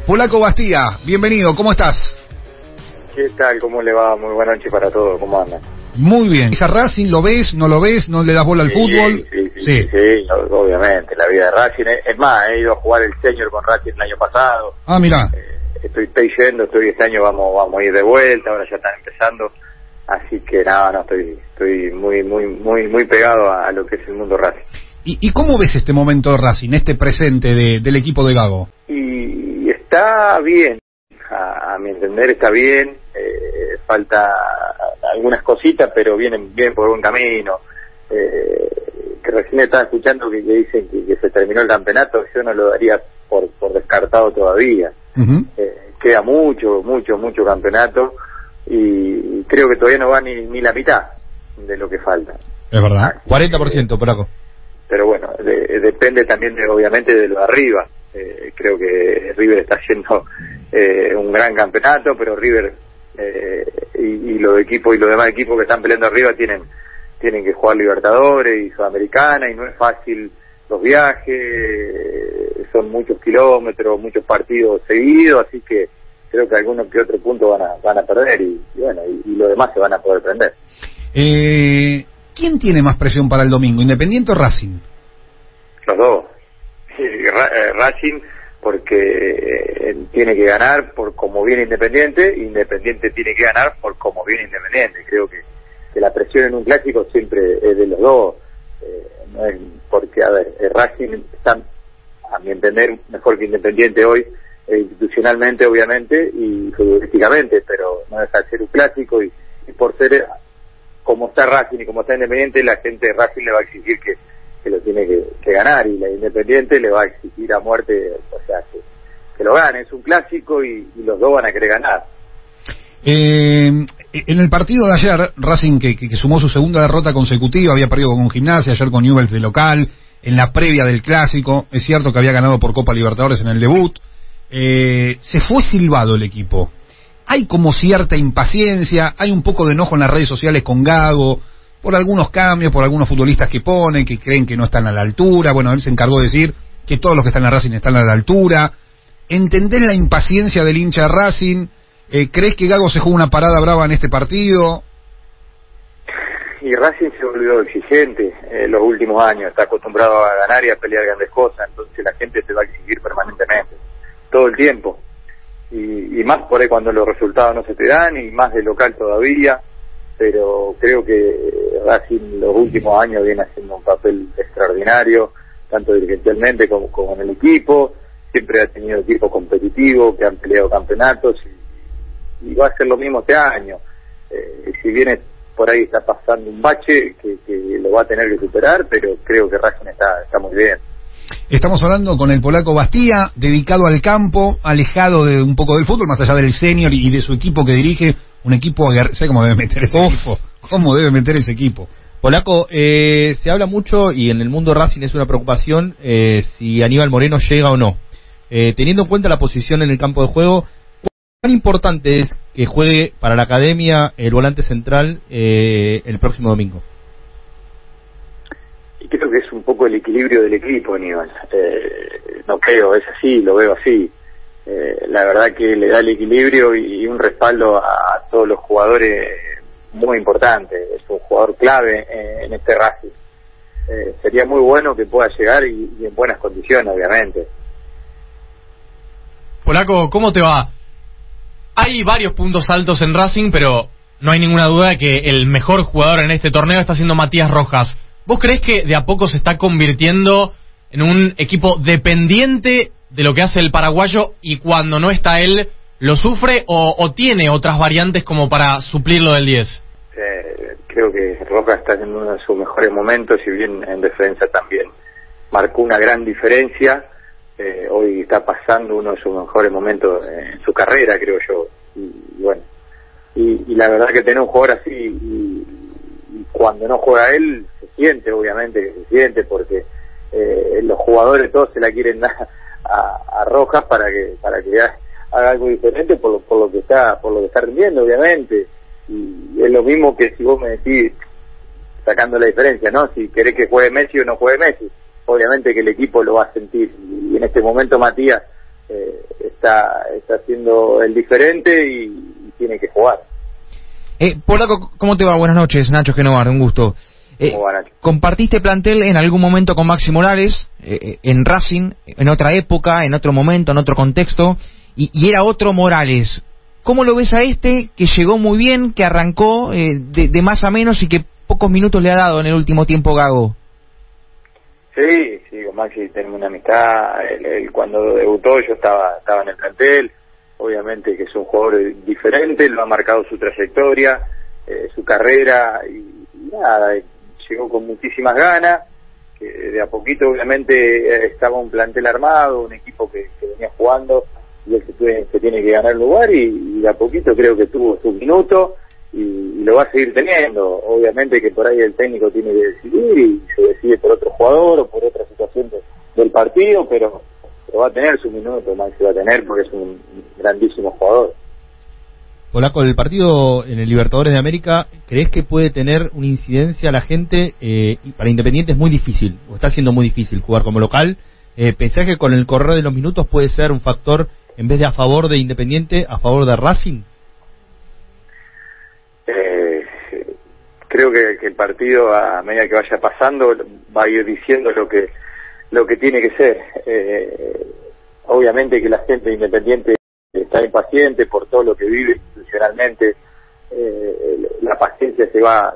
Polaco Bastía, bienvenido, ¿cómo estás? ¿Qué tal? ¿Cómo le va? Muy buena noche para todos, ¿cómo andan? Muy bien. ¿A Racing lo ves, no lo ves, no le das bola al fútbol? Sí, obviamente, la vida de Racing. Es más, he ido a jugar el senior con Racing el año pasado. Ah, mirá. Estoy yendo, este año vamos a ir de vuelta, ahora ya están empezando. Así que nada, estoy muy pegado a lo que es el mundo Racing. ¿Y cómo ves este momento de Racing, este presente del equipo de Gago? Y está bien, a mi entender está bien, falta algunas cositas, pero vienen por buen camino. Que recién estaba escuchando que dicen que se terminó el campeonato, yo no lo daría por descartado todavía. Queda mucho campeonato y creo que todavía no va ni la mitad de lo que falta. Es verdad. 40%, Polaco. Pero bueno, depende también obviamente de lo de arriba. Creo que River está haciendo un gran campeonato, pero River y los equipos y los demás equipos que están peleando arriba tienen que jugar Libertadores y Sudamericana, y no es fácil los viajes, son muchos kilómetros, muchos partidos seguidos, así que creo que algunos que otros puntos van a perder y los demás se van a poder prender. ¿Quién tiene más presión para el domingo, Independiente o Racing? Los dos. Racing porque tiene que ganar por como viene Independiente tiene que ganar por como viene Independiente. Creo que la presión en un clásico siempre es de los dos, no es porque, Racing está, a mi entender, mejor que Independiente hoy, institucionalmente obviamente y futbolísticamente, pero no deja de ser un clásico y por ser como está Racing y como está Independiente, la gente de Racing le va a exigir que lo tiene que ganar, y la Independiente le va a exigir a muerte, o sea, que lo gane. Es un clásico y los dos van a querer ganar. En el partido de ayer, Racing que sumó su segunda derrota consecutiva, había perdido con Gimnasia, ayer con Newell's de local, en la previa del clásico, es cierto que había ganado por Copa Libertadores en el debut, se fue silbado el equipo. Hay como cierta impaciencia, hay un poco de enojo en las redes sociales con Gago, por algunos cambios, por algunos futbolistas que ponen, que creen que no están a la altura. Bueno, él se encargó de decir que todos los que están en Racing están a la altura. ¿Entender la impaciencia del hincha de Racing? ¿Crees que Gago se jugó una parada brava en este partido? Y Racing se volvió exigente los últimos años, está acostumbrado a ganar y a pelear grandes cosas, entonces la gente se va a exigir permanentemente, todo el tiempo. Y más por ahí cuando los resultados no se te dan, y más de local todavía, pero creo que Racing los últimos años viene haciendo un papel extraordinario, tanto dirigencialmente como en el equipo. Siempre ha tenido equipos competitivos que han peleado campeonatos y va a ser lo mismo este año. Si bien por ahí está pasando un bache que lo va a tener que superar, pero creo que Racing está muy bien. Estamos hablando con el Polaco Bastía, dedicado al campo, alejado de un poco del fútbol, más allá del senior y de su equipo que dirige, un equipo aguerrido. ¿Sé cómo debe meter ese equipo? ¿Cómo debe meter ese equipo? Polaco, se habla mucho, y en el mundo Racing es una preocupación, si Aníbal Moreno llega o no. Teniendo en cuenta la posición en el campo de juego, ¿cuán importante es que juegue para la academia el volante central el próximo domingo? Y creo que es un poco el equilibrio del equipo, Aníbal. No creo, es así, lo veo así. La verdad que le da el equilibrio y un respaldo a todos los jugadores muy importante. Es un jugador clave en este Racing. Sería muy bueno que pueda llegar y en buenas condiciones, obviamente. Polaco, ¿cómo te va? Hay varios puntos altos en Racing, pero no hay ninguna duda de que el mejor jugador en este torneo está siendo Matías Rojas. ¿Vos creés que de a poco se está convirtiendo en un equipo dependiente de lo que hace el paraguayo, y cuando no está él lo sufre, o tiene otras variantes como para suplirlo del 10? Creo que Rojas está en uno de sus mejores momentos, si bien en defensa también marcó una gran diferencia. Hoy está pasando uno de sus mejores momentos en su carrera, creo yo. Y la verdad que tener un jugador así y cuando no juega él se siente, obviamente que se siente, porque los jugadores todos se la quieren dar a Rojas para que haga algo diferente por lo que está rindiendo, obviamente. Y es lo mismo que si vos me decís, sacando la diferencia, ¿no? Si querés que juegue Messi o no juegue Messi, obviamente que el equipo lo va a sentir, y en este momento Matías está haciendo el diferente y tiene que jugar. Polaco, ¿cómo te va? Buenas noches, Nacho Genovar, un gusto. Compartiste plantel en algún momento con Maxi Morales, en Racing, en otra época, en otro momento, en otro contexto, y era otro Morales. ¿Cómo lo ves a este, que llegó muy bien, que arrancó de más a menos y que pocos minutos le ha dado en el último tiempo Gago? Sí, con Maxi tengo una amistad. Él cuando debutó yo estaba en el plantel. Obviamente que es un jugador diferente, lo ha marcado su trayectoria, su carrera y nada, llegó con muchísimas ganas, que de a poquito obviamente estaba un plantel armado, un equipo que venía jugando y él se tiene que ganar el lugar y de a poquito creo que tuvo su minuto y lo va a seguir teniendo. Obviamente que por ahí el técnico tiene que decidir y se decide por otro jugador o por otra situación del partido, pero va a tener su minuto, Maxi va a tener porque es un grandísimo jugador. Polaco, el partido en el Libertadores de América, ¿crees que puede tener una incidencia a la gente? Y para Independiente es muy difícil, o está siendo muy difícil jugar como local. ¿Pensás que con el correr de los minutos puede ser un factor, en vez de a favor de Independiente, a favor de Racing? Creo que el partido, a medida que vaya pasando, va a ir diciendo lo que tiene que ser. Obviamente que la gente de Independiente está impaciente por todo lo que vive institucionalmente. La paciencia se va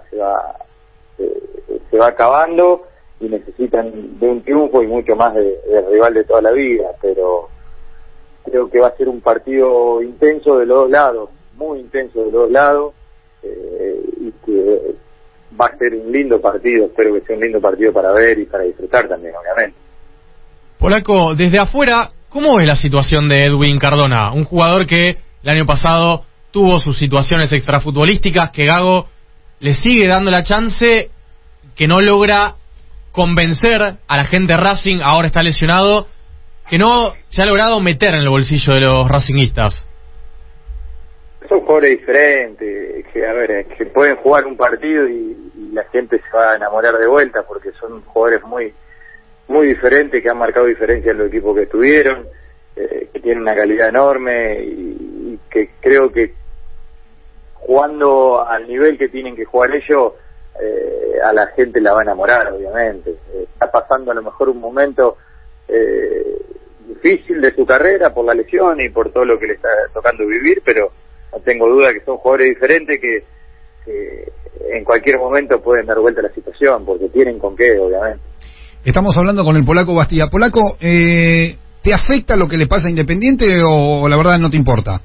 acabando y necesitan de un triunfo y mucho más del rival de toda la vida, pero creo que va a ser un partido intenso de los dos lados, muy intenso de los dos lados, y que va a ser un lindo partido. Espero que sea un lindo partido para ver y para disfrutar también, obviamente. Polaco, desde afuera, ¿cómo es la situación de Edwin Cardona? Un jugador que el año pasado tuvo sus situaciones extrafutbolísticas, que Gago le sigue dando la chance, que no logra convencer a la gente de Racing, ahora está lesionado, que no se ha logrado meter en el bolsillo de los racinguistas. Son jugadores diferentes, que pueden jugar un partido y la gente se va a enamorar de vuelta porque son jugadores muy diferentes, que han marcado diferencia en los equipos que estuvieron, que tienen una calidad enorme y que creo que jugando al nivel que tienen que jugar ellos, a la gente la va a enamorar, obviamente. Está pasando a lo mejor un momento difícil de su carrera por la lesión y por todo lo que le está tocando vivir, pero no tengo duda que son jugadores diferentes que en cualquier momento pueden dar vuelta a la situación, porque tienen con qué, obviamente. Estamos hablando con el Polaco Bastía. Polaco, ¿te afecta lo que le pasa a Independiente o la verdad no te importa?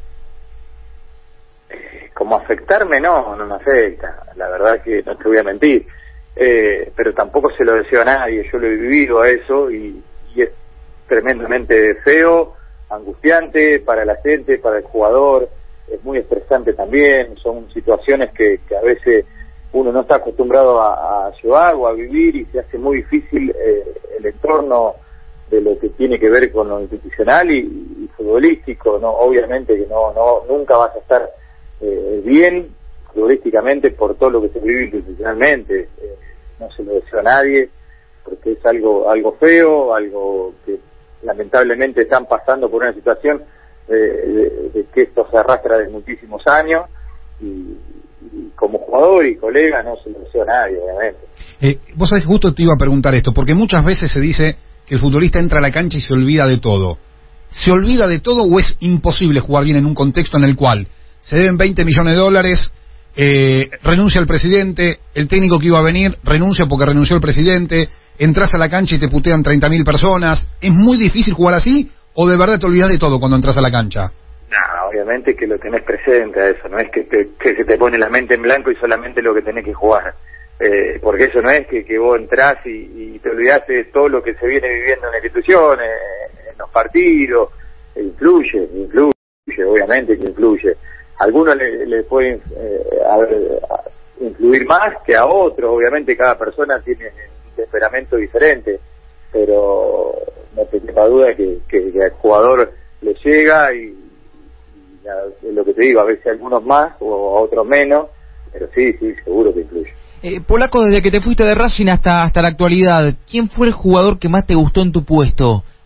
Como afectarme, no me afecta. La verdad que no te voy a mentir. Pero tampoco se lo deseo a nadie. Yo lo he vivido a eso y es tremendamente feo, angustiante para la gente, para el jugador. Es muy estresante también. Son situaciones que a veces uno no está acostumbrado a llevar o a vivir y se hace muy difícil el entorno de lo que tiene que ver con lo institucional y futbolístico. No, obviamente que nunca vas a estar bien futbolísticamente por todo lo que se vive institucionalmente. No se lo deseo a nadie porque es algo feo, algo que lamentablemente están pasando por una situación de que esto se arrastra de muchísimos años y como jugador y colega no se lo deseo a nadie, obviamente. Vos sabés, justo te iba a preguntar esto, porque muchas veces se dice que el futbolista entra a la cancha y se olvida de todo. ¿Se olvida de todo o es imposible jugar bien en un contexto en el cual se deben $20 millones, renuncia el presidente, el técnico que iba a venir renuncia porque renunció el presidente, entras a la cancha y te putean 30.000 personas? ¿Es muy difícil jugar así o de verdad te olvidas de todo cuando entras a la cancha? No, obviamente que lo tenés presente a eso, no es que se te pone la mente en blanco y solamente lo que tenés que jugar, porque eso no es que vos entrás y te olvidaste de todo lo que se viene viviendo en la institución, en los partidos. Influye, obviamente que influye. A algunos le puede influir más que a otros, obviamente cada persona tiene un temperamento diferente, pero no te quepa duda que al jugador le llega y lo que te digo, a veces a algunos más o a otros menos, pero sí, seguro que influye. Polaco, desde que te fuiste de Racing hasta la actualidad, ¿quién fue el jugador que más te gustó en tu puesto?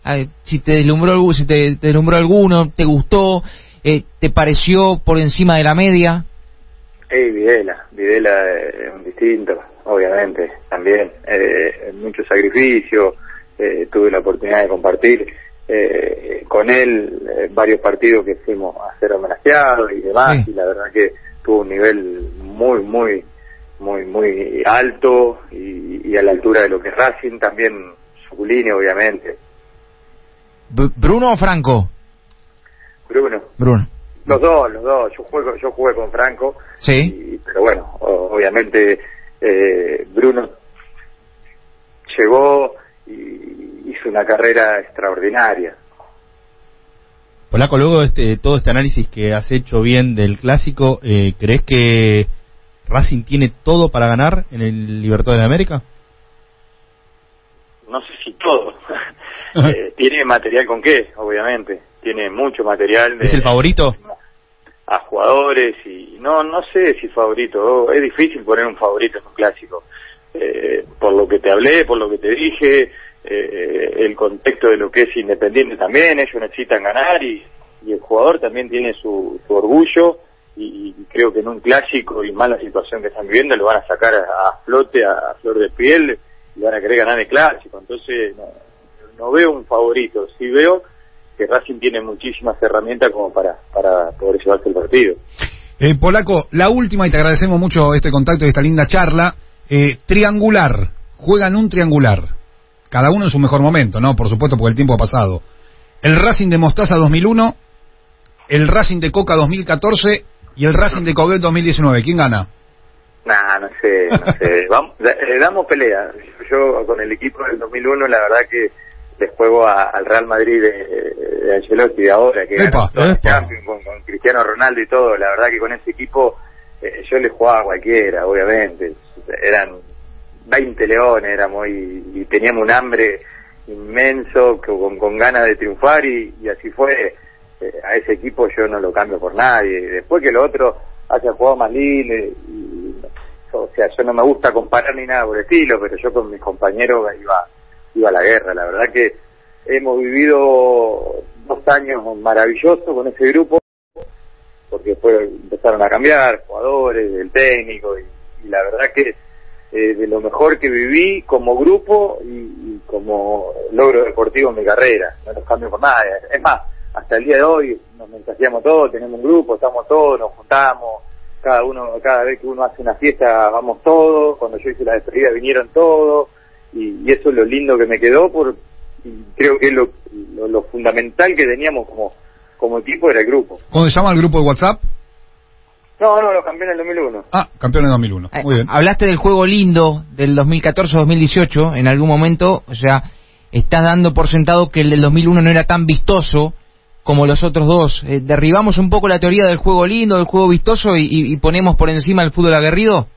Si te deslumbró, te deslumbró alguno, te gustó, te pareció por encima de la media. Videla es un distinto, obviamente, también, mucho sacrificio, tuve la oportunidad de compartir con él varios partidos que fuimos a ser homenajeados y demás, y la verdad que tuvo un nivel muy alto y a la altura de lo que es Racing, también su línea, obviamente. ¿Bruno o Franco? Bruno. Los dos. Yo jugué con Franco. Sí. Pero bueno, obviamente Bruno llegó y hizo una carrera extraordinaria. Polaco, luego de todo este análisis que has hecho bien del clásico, ¿crees que Racing tiene todo para ganar en el Libertadores de América? No sé si todo. Tiene material con qué, obviamente. Tiene mucho material. ¿Es el favorito? A jugadores y no sé si favorito. Es difícil poner un favorito en un clásico. Por lo que te hablé, por lo que te dije, el contexto de lo que es Independiente también. Ellos necesitan ganar y el jugador también tiene su orgullo y creo que en un clásico y más la situación que están viviendo lo van a sacar a flote, a flor de piel y van a querer ganar el clásico. Entonces no veo un favorito, sí veo que Racing tiene muchísimas herramientas como para poder llevarse el partido. Polaco, la última, y te agradecemos mucho este contacto y esta linda charla. Triangular, juegan un triangular, cada uno en su mejor momento, ¿no? Por supuesto, porque el tiempo ha pasado. El Racing de Mostaza 2001, el Racing de Coca 2014 y el Racing de Coguet 2019. ¿Quién gana? No sé. Vamos, damos pelea. Yo con el equipo del 2001, la verdad que les juego al Real Madrid de Ancelotti de ahora, que ganó el Champions con Cristiano Ronaldo y todo. La verdad que con ese equipo yo les jugaba a cualquiera, obviamente. Eran 20 leones, éramos y teníamos un hambre inmenso, con ganas de triunfar y así fue. A ese equipo yo no lo cambio por nadie. Después que los otros hayan jugado más lindo, o sea, yo no me gusta comparar ni nada por el estilo, pero yo con mis compañeros iba a la guerra. La verdad que hemos vivido 2 años maravillosos con ese grupo, porque después empezaron a cambiar jugadores, el técnico, y la verdad que de lo mejor que viví como grupo y como logro deportivo en mi carrera. No los cambio por nada. Es más, hasta el día de hoy nos mensajeamos todos, tenemos un grupo, estamos todos, nos juntamos, cada vez que uno hace una fiesta vamos todos, cuando yo hice la despedida vinieron todos, y eso es lo lindo que me quedó, creo que es lo fundamental que teníamos como equipo era el grupo. ¿Cómo se llama el grupo de WhatsApp? No, los campeones del 2001. Campeones del 2001, muy bien. Hablaste del juego lindo del 2014-2018 en algún momento, o sea, estás dando por sentado que el del 2001 no era tan vistoso como los otros dos. ¿Derribamos un poco la teoría del juego lindo, del juego vistoso y ponemos por encima el fútbol aguerrido?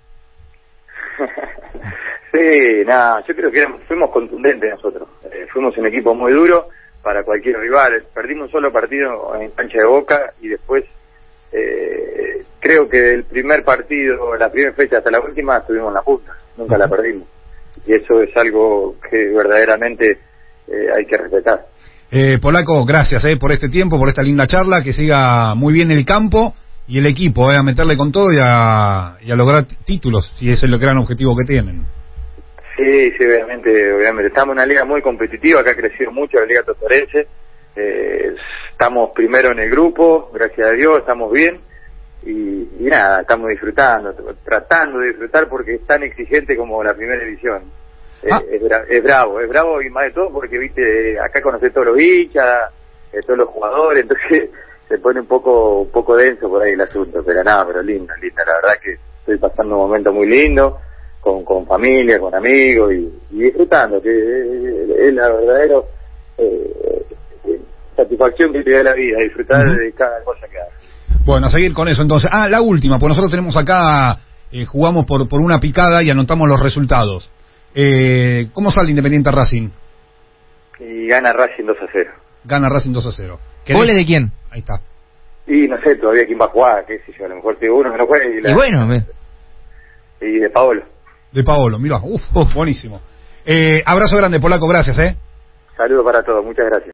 Sí, yo creo que fuimos contundentes nosotros. Fuimos un equipo muy duro para cualquier rival. Perdimos un solo partido en cancha de Boca y después creo que del primer partido, la primera fecha hasta la última, estuvimos en la punta. Nunca la perdimos. Y eso es algo que verdaderamente hay que respetar. Polaco, gracias por este tiempo, por esta linda charla, que siga muy bien el campo y el equipo, a meterle con todo y a lograr títulos, si ese es el gran objetivo que tienen. Sí, obviamente. Estamos en una liga muy competitiva, que ha crecido mucho la liga totorense. Estamos primero en el grupo, gracias a Dios, estamos bien y nada, estamos disfrutando, tratando de disfrutar porque es tan exigente como la primera división. Es bravo y más de todo porque viste acá conocés todos los hinchas, todos los jugadores, entonces se pone un poco denso por ahí el asunto, pero linda, la verdad que estoy pasando un momento muy lindo con familia, con amigos y disfrutando, que es la verdadera satisfacción que te da la vida, disfrutar de cada cosa que hagas. Bueno, a seguir con eso entonces. La última, pues nosotros tenemos acá, jugamos por una picada y anotamos los resultados. ¿Cómo sale Independiente Racing? Y gana Racing 2-0. Gana Racing 2-0. ¿Goles de quién? Ahí está. Y no sé todavía quién va a jugar, qué sé yo, a lo mejor te digo uno que no juegue. Y bueno, y de Paolo. De Paolo, mirá, buenísimo. Abrazo grande, Polaco, gracias, Saludos para todos, muchas gracias.